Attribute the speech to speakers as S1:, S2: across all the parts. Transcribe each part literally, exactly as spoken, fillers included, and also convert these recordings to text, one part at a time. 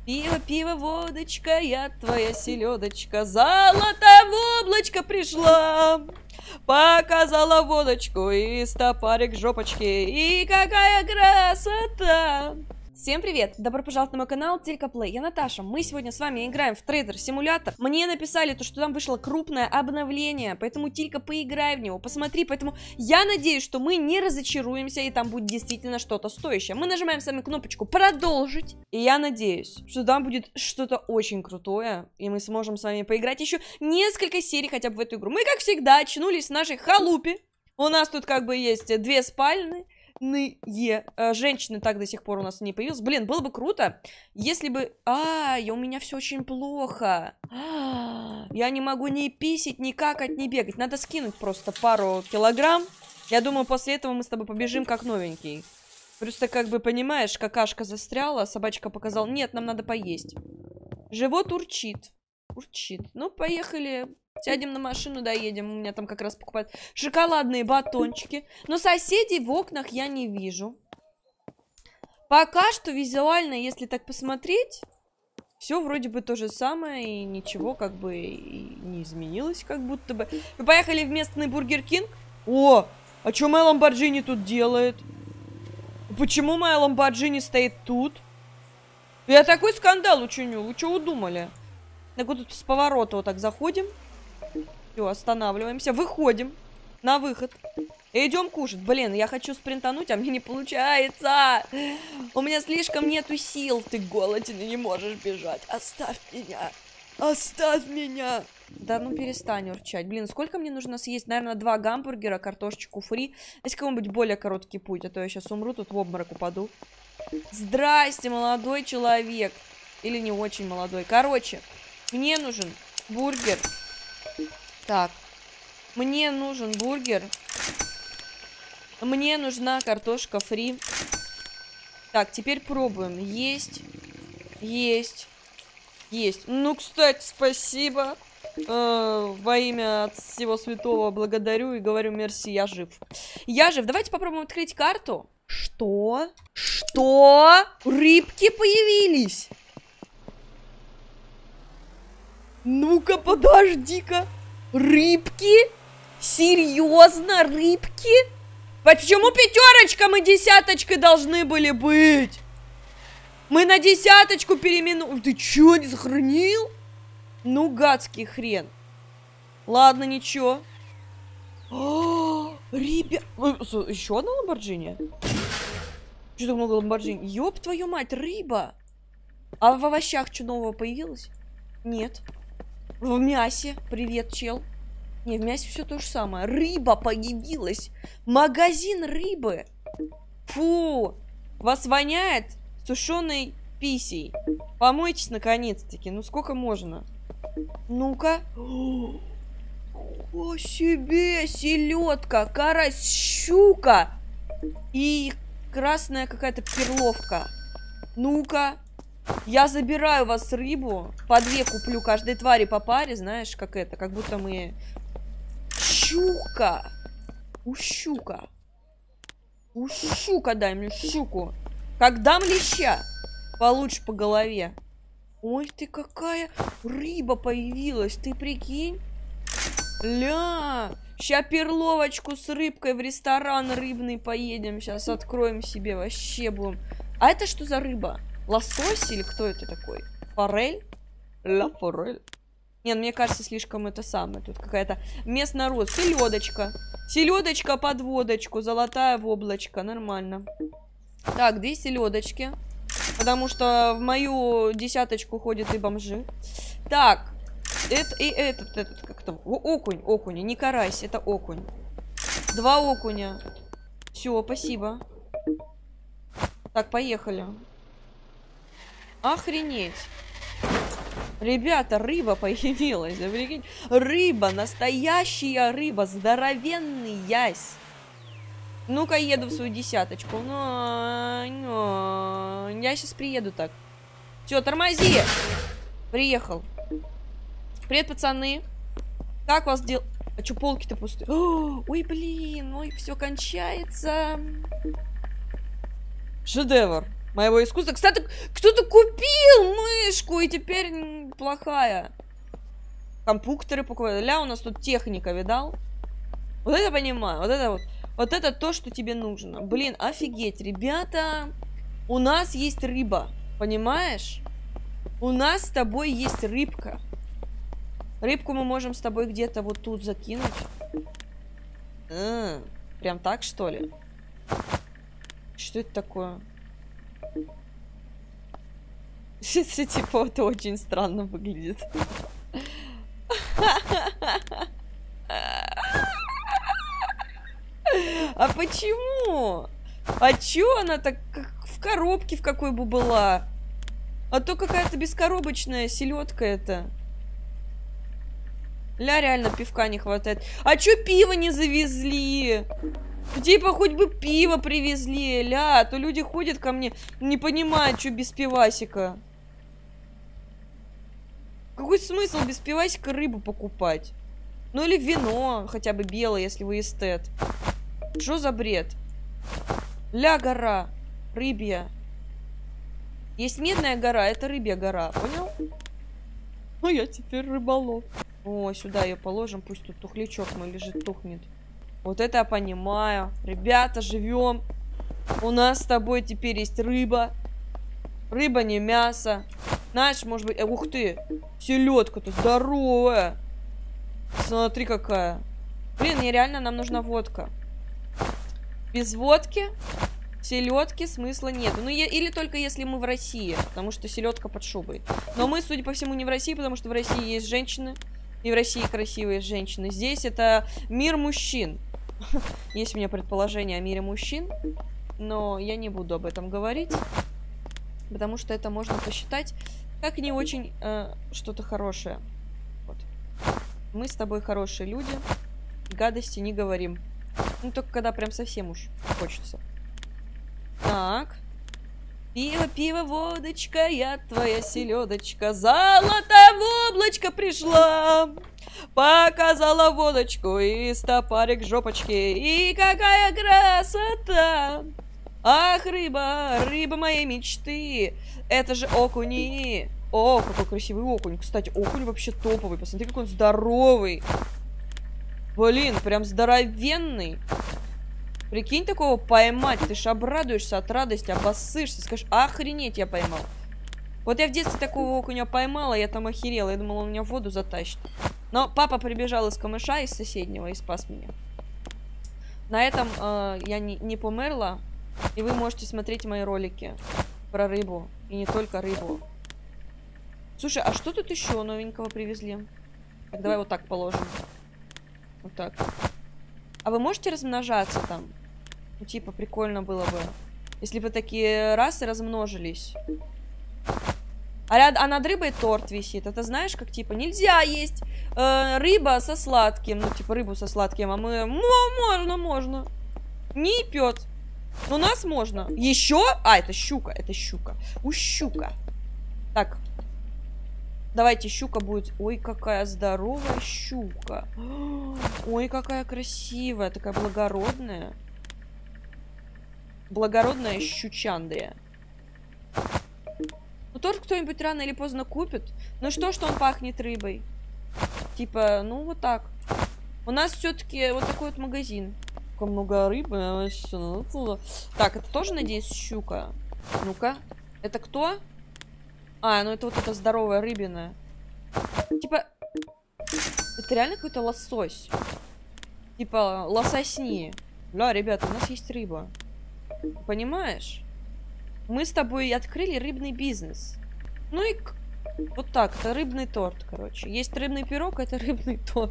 S1: Пиво, пиво, водочка, я твоя селедочка, золотая в облачко пришла. Показала водочку и стопарик жопочки, и какая красота! Всем привет! Добро пожаловать на мой канал Тилька Плей. Я Наташа. Мы сегодня с вами играем в Трейдер Симулятор. Мне написали то, что там вышло крупное обновление, поэтому Тилька, поиграй в него, посмотри. Поэтому я надеюсь, что мы не разочаруемся и там будет действительно что-то стоящее. Мы нажимаем с вами кнопочку продолжить. И я надеюсь, что там будет что-то очень крутое, и мы сможем с вами поиграть еще несколько серий хотя бы в эту игру. Мы, как всегда, очнулись в нашей халупе. У нас тут как бы есть две спальни. Ные. Женщины так до сих пор у нас не появилась. Блин, было бы круто, если бы... А, у меня все очень плохо. А, я не могу ни писать, ни какать, ни бегать. Надо скинуть просто пару килограмм. Я думаю, после этого мы с тобой побежим как новенький. Просто, как бы, понимаешь, какашка застряла, собачка показала. Нет, нам надо поесть. Живот урчит. Урчит. Ну, поехали... Сядем на машину, доедем. У меня там как раз покупают шоколадные батончики. Но соседей в окнах я не вижу. Пока что визуально, если так посмотреть, все вроде бы то же самое. И ничего как бы и не изменилось, как будто бы. Мы поехали в местный Бургер Кинг. О, а что моя Ламборджини тут делает? Почему моя Ламборджини стоит тут? Я такой скандал учиню. Вы что удумали? Так вот тут с поворота вот так заходим. Все, останавливаемся, выходим на выход и идем кушать. Блин, я хочу спринтануть, а мне не получается. У меня слишком нету сил. Ты голоден и не можешь бежать. Оставь меня. Оставь меня. Да ну перестань урчать. Блин, сколько мне нужно съесть? Наверное, два гамбургера, картошечку фри. Есть какой-нибудь более короткий путь, а то я сейчас умру, тут в обморок упаду. Здрасте, молодой человек. Или не очень молодой. Короче, мне нужен бургер. Так, мне нужен бургер. Мне нужна картошка фри. Так, теперь пробуем. Есть. Есть. Есть. Ну, кстати, спасибо. Э, во имя от всего святого благодарю и говорю мерси, я жив. Я жив. Давайте попробуем открыть карту. Что? Что? Рыбки появились? Ну-ка, подожди-ка. Рыбки? Серьезно, рыбки? Почему пятерочка? Мы десяточкой должны были быть. Мы на десяточку переименовали. Ты чё, не сохранил? Ну, гадский хрен. Ладно, ничего. Ребят. Еще одна Ламборджини? Что так много Ламборджини? Ёб твою мать, рыба. А в овощах что нового появилось? Нет. В мясе. Привет, чел. Не, в мясе все то же самое. Рыба появилась. Магазин рыбы. Фу. Вас воняет сушеной писей. Помойтесь наконец-таки. Ну сколько можно? Ну-ка. О себе. Селедка, карась, щука. И красная какая-то перловка. Ну-ка. Я забираю вас рыбу. По две куплю каждой твари по паре. Знаешь, как это? Как будто мы... Щука. У щука. У щука дай мне щуку. Как дам леща, получше по голове. Ой, ты какая рыба появилась. Ты прикинь? Ля. Ща перловочку с рыбкой в ресторан рыбный поедем. Сейчас откроем себе. Вообще будем. А это что за рыба? Лосось или кто это такой? Форель? Ла форель. Нет, мне кажется, слишком это самое. Тут какая-то местная род. Селедочка. Селедочка под водочку. Золотая в облачко. Нормально. Так, две селедочки. Потому что в мою десяточку ходят и бомжи. Так. Это и этот, этот, как-то. Окунь, окунь. Не карась, это окунь. Два окуня. Все, спасибо. Так, поехали. Охренеть. Ребята, рыба появилась. Прикинь. Рыба, настоящая рыба. Здоровенный ясь. Ну-ка, еду в свою десяточку. Но, но. Я сейчас приеду так. Все, тормози. Приехал. Привет, пацаны. Как вас дел... А что, полки-то пустые? О, ой, блин. Ой, все кончается. Шедевр моего искусства. Кстати, кто-то купил книжку, и теперь плохая. Компьютеры покупают. Ля, у нас тут техника, видал? Вот это понимаю, вот это вот. Вот это то, что тебе нужно. Блин, офигеть, ребята. У нас есть рыба, понимаешь? У нас с тобой есть рыбка. Рыбку мы можем с тобой где-то вот тут закинуть. А, прям так, что ли? Что это такое? Типа, это очень странно выглядит. А почему? А чё она так в коробке в какой бы была? А то какая-то бескоробочная селедка это. Ля, реально пивка не хватает. А чё пиво не завезли? Типа хоть бы пиво привезли, ля. А то люди ходят ко мне, не понимают, что без пивасика. Какой смысл без пивасика рыбу покупать? Ну или вино, хотя бы белое, если вы эстет. Что за бред? Ля, гора. Рыбья. Есть медная гора, это рыбья гора, понял? Ну я теперь рыболов. О, сюда ее положим, пусть тут тухлячок мой лежит, тухнет. Вот это я понимаю. Ребята, живем. У нас с тобой теперь есть рыба. Рыба, не мясо. Знаешь, может быть... Э, ух ты! Селедка-то здоровая! Смотри, какая. Блин, мне реально нам нужна водка. Без водки селедки смысла нет. Ну, я, или только если мы в России, потому что селедка под шубой. Но мы, судя по всему, не в России, потому что в России есть женщины. И в России красивые женщины. Здесь это мир мужчин. Есть у меня предположение о мире мужчин. Но я не буду об этом говорить. Потому что это можно посчитать как не очень э, что-то хорошее. Вот. Мы с тобой хорошие люди. Гадости не говорим. Ну, только когда прям совсем уж хочется. Так. Пиво, пиво, водочка, я твоя селедочка. Золото в облачко пришла. Показала водочку и стопарик жопочки. И какая красота. Ах, рыба, рыба моей мечты. Это же окуни. О, какой красивый окунь. Кстати, окунь вообще топовый. Посмотри, какой он здоровый. Блин, прям здоровенный. Прикинь, такого поймать. Ты ж обрадуешься от радости, обоссышься. Скажешь, охренеть, я поймал. Вот я в детстве такого окуня поймала, я там охерела. Я думала, он меня в воду затащит. Но папа прибежал из камыша, из соседнего, и спас меня. На этом э, я не, не померла. И вы можете смотреть мои ролики про рыбу. И не только рыбу. Слушай, а что тут еще новенького привезли? Так, давай вот так положим. Вот так. А вы можете размножаться там? Ну, типа, прикольно было бы. Если бы такие расы размножились. А, ряд... а над рыбой торт висит. Это знаешь, как типа, нельзя есть э, рыба со сладким. Ну, типа, рыбу со сладким. А мы... Можно, можно. Не пьет. У нас можно. Еще? А, это щука. Это щука. У щука. Так. Давайте, щука будет. Ой, какая здоровая щука. Ой, какая красивая. Такая благородная. Благородная щучандрия. Ну, тоже кто-нибудь рано или поздно купит. Ну что, что он пахнет рыбой? Типа, ну, вот так. У нас все-таки вот такой вот магазин. Сколько много рыбы. Так, это тоже, надеюсь, щука. Ну-ка. Это кто? А, ну это вот эта здоровая рыбина. Типа, это реально какой-то лосось. Типа, лососни. Ля, ребята, у нас есть рыба. Понимаешь? Мы с тобой открыли рыбный бизнес. Ну и вот так, это рыбный торт, короче. Есть рыбный пирог, это рыбный торт.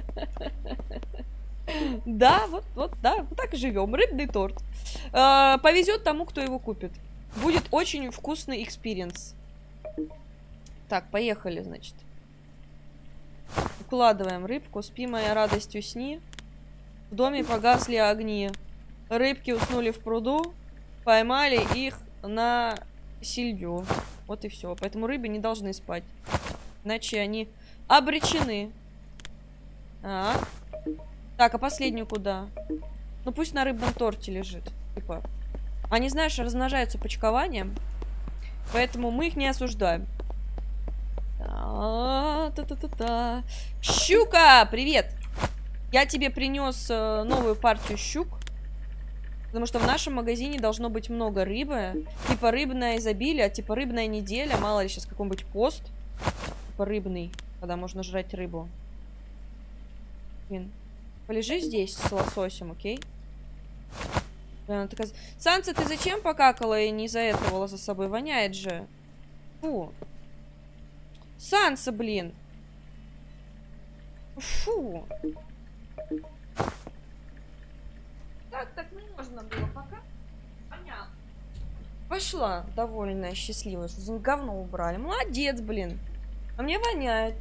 S1: Да, вот, вот, да, вот так и живем. Рыбный торт. Повезет тому, кто его купит. Будет очень вкусный экспириенс. Так, поехали, значит. Укладываем рыбку. Спи, моя радость, усни. В доме погасли огни. Рыбки уснули в пруду. Поймали их на силью. Вот и все. Поэтому рыбы не должны спать. Иначе они обречены. А? Так, а последнюю куда? Ну пусть на рыбном торте лежит. Типа. Они, знаешь, размножаются почкованием. Поэтому мы их не осуждаем. А, та-та-та-та. Щука, привет! Я тебе принес э, новую партию щук. Потому что в нашем магазине должно быть много рыбы. Типа рыбное изобилие, типа рыбная неделя. Мало ли сейчас какой-нибудь пост. Типа рыбный, когда можно жрать рыбу. Блин. Полежи здесь с лососем, окей? Блин, она такая... Санса, ты зачем покакала и не заэтовала за собой? Воняет же. Фу. Санса, блин. Фу. Так, так не можно было пока. Понятно. Пошла, довольная, счастливая, что за говно убрали. Молодец, блин. А мне воняет.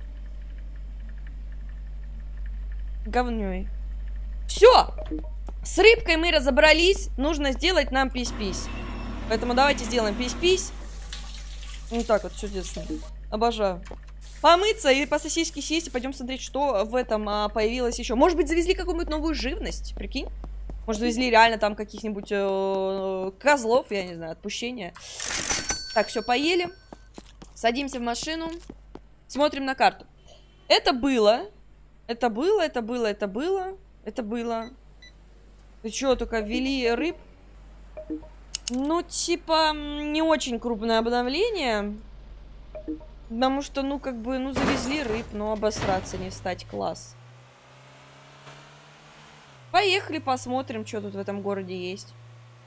S1: Говнёй. Все! С рыбкой мы разобрались. Нужно сделать нам пись-пись. Поэтому давайте сделаем пись-пись. Вот так вот, чудесно. Обожаю. Помыться и по сосиске съесть и пойдем смотреть, что в этом а, появилось еще. Может быть, завезли какую-нибудь новую живность, прикинь? Может, завезли реально там каких-нибудь э, козлов, я не знаю, отпущения. Так, все, поели. Садимся в машину. Смотрим на карту. Это было. Это было, это было, это было. Это было. Ты что, только ввели рыб? Ну, типа, не очень крупное обновление. Потому что, ну, как бы, ну, завезли рыб, но обосраться не стать, класс. Поехали, посмотрим, что тут в этом городе есть.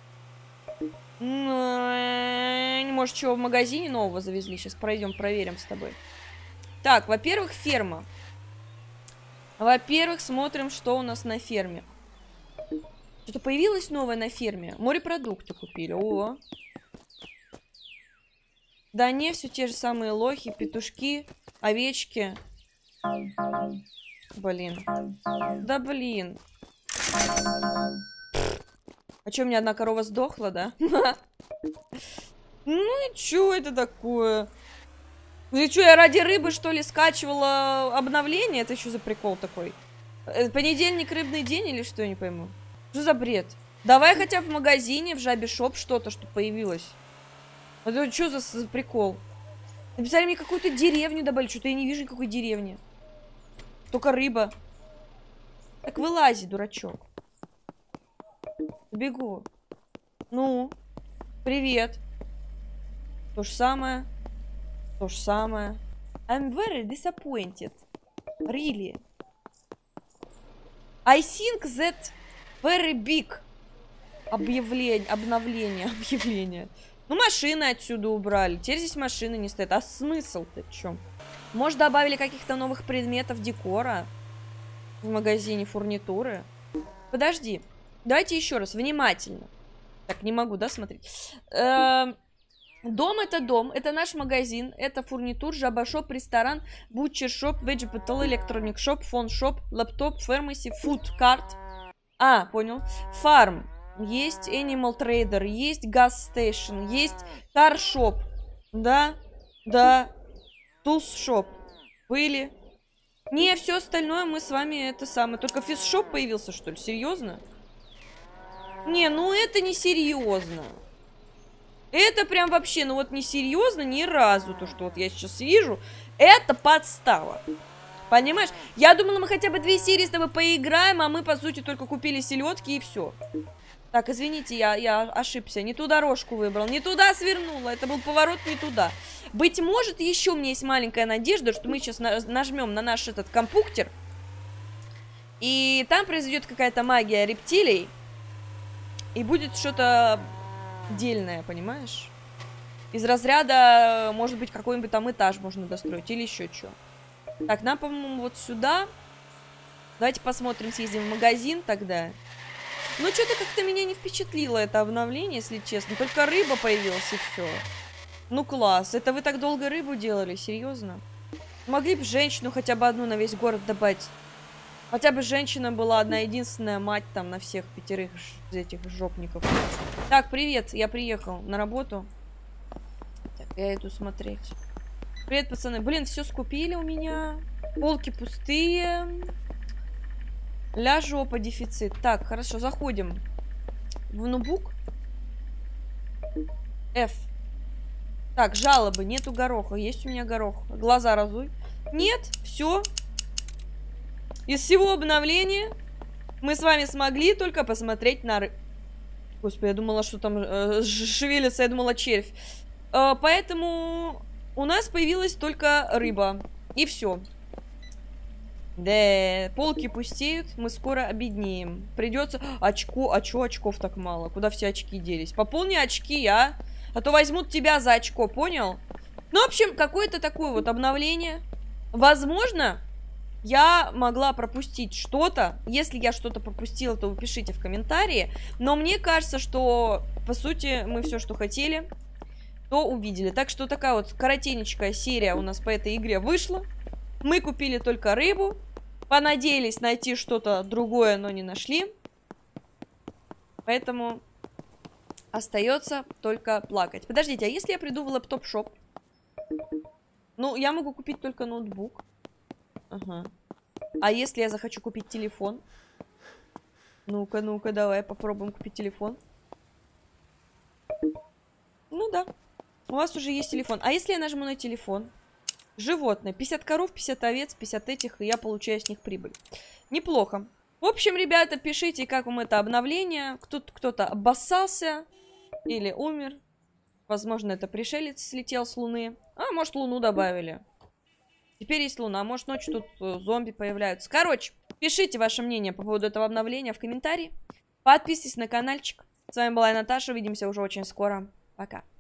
S1: Может, чего в магазине нового завезли? Сейчас пройдем, проверим с тобой. Так, во-первых, ферма. Во-первых, смотрим, что у нас на ферме. Что-то появилось новое на ферме. Морепродукты купили. О. Да не, все те же самые лохи, петушки, овечки. Блин. Да блин. А что, у меня одна корова сдохла, да? Ну и что это такое? Ну что, я ради рыбы, что ли, скачивала обновление? Это что за прикол такой? Понедельник рыбный день или что, я не пойму? Что за бред? Давай хотя бы в магазине, в Жабе Шоп что-то, что появилось. Это что за, за прикол? Написали мне какую-то деревню добавили. Что-то я не вижу никакой деревни. Только рыба. Так вылази, дурачок. Бегу. Ну, привет. То же самое. То же самое. I'm very disappointed. Really. I think that very big. Объявление, обновление, объявление. Ну, машины отсюда убрали. Теперь здесь машины не стоят. А смысл-то в чем? Может, добавили каких-то новых предметов декора в магазине фурнитуры? Подожди. Давайте еще раз, внимательно. Так, не могу, да, смотреть? Эм, дом это дом, это наш магазин, это фурнитур, жабашоп, ресторан, бутчер-шоп, vegetable, электроник-шоп, фон-шоп, лаптоп, фармаси, фуд-карт. А, понял. Фарм. Есть Animal Trader, есть Gas Station, есть Car Shop. Да, да. Tools Shop. Были. Не, все остальное мы с вами это самое. Только Fish Shop появился, что ли? Серьезно? Не, ну это не серьезно. Это прям вообще, ну вот не серьезно ни разу. То, что вот я сейчас вижу, это подстава. Понимаешь? Я думала, мы хотя бы две серии с тобой поиграем, а мы, по сути, только купили селедки и все. Так, извините, я, я ошибся. Не ту дорожку выбрал, не туда свернула. Это был поворот не туда. Быть может, еще у меня есть маленькая надежда, что мы сейчас на, нажмем на наш этот компьютер. И там произойдет какая-то магия рептилий. И будет что-то дельное, понимаешь? Из разряда, может быть, какой-нибудь там этаж можно достроить. Или еще что. Так, нам, по-моему, вот сюда. Давайте посмотрим, съездим в магазин тогда. Ну, что-то как-то меня не впечатлило это обновление, если честно. Только рыба появилась и все. Ну, класс. Это вы так долго рыбу делали? Серьезно? Могли бы женщину хотя бы одну на весь город добавить. Хотя бы женщина была одна единственная мать там на всех пятерых этих жопников. Так, привет. Я приехал на работу. Так, я иду смотреть. Привет, пацаны. Блин, все скупили у меня. Полки пустые. Ля жопа, дефицит. Так, хорошо, заходим в ноутбук. F. Так, жалобы. Нету гороха. Есть у меня горох. Глаза разуй. Нет, все. Из всего обновления мы с вами смогли только посмотреть на рыб. Господи, я думала, что там э, шевелится, я думала, червь. Э, поэтому у нас появилась только рыба. И все. Да, полки пустеют, мы скоро обеднеем. Придется... Очко... А чё очков так мало? Куда все очки делись? Пополни очки, а? А то возьмут тебя за очко, понял? Ну, в общем, какое-то такое вот обновление. Возможно, я могла пропустить что-то. Если я что-то пропустила, то вы пишите в комментарии. Но мне кажется, что, по сути, мы все, что хотели, то увидели. Так что такая вот коротенечкая серия у нас по этой игре вышла. Мы купили только рыбу. Понадеялись найти что-то другое, но не нашли. Поэтому остается только плакать. Подождите, а если я приду в лэптоп-шоп? Ну, я могу купить только ноутбук. Ага. А если я захочу купить телефон? Ну-ка, ну-ка, давай попробуем купить телефон. Ну да. У вас уже есть телефон. А если я нажму на телефон? Животные. пятьдесят коров, пятьдесят овец, пятьдесят этих, и я получаю с них прибыль. Неплохо. В общем, ребята, пишите, как вам это обновление. Кто-то кто-то обоссался или умер. Возможно, это пришелец слетел с Луны. А, может, Луну добавили. Теперь есть Луна. Может, ночью тут зомби появляются. Короче, пишите ваше мнение по поводу этого обновления в комментарии. Подписывайтесь на каналчик. С вами была я, Наташа. Увидимся уже очень скоро. Пока.